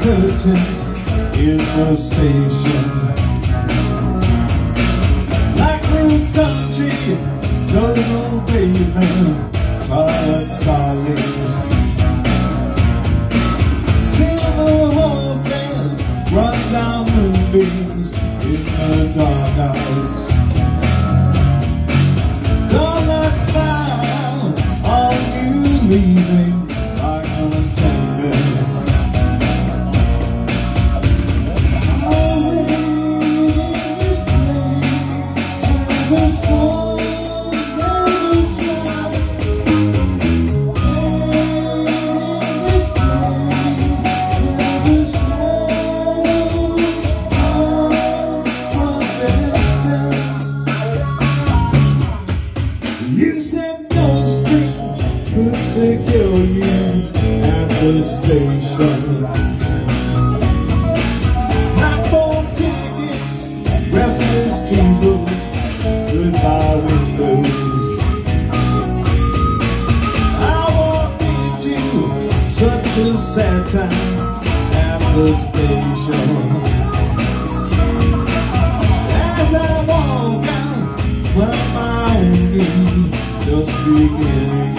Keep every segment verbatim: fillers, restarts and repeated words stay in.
curtains in the station. Like roof country, no pavement, tired starlings. Silver horses run down moonbeams in the dark hours. Dawnlight smiles on you leaving like untended. The soul never shines. This place never shows our promises. You said no strings could secure you at the station. Platform tickets, restless diesels, goodbye windows. I walked into such a sad time at the station. As I walk out, well, my own need just beginning.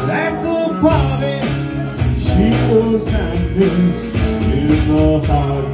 Party, she was kindness in the heart.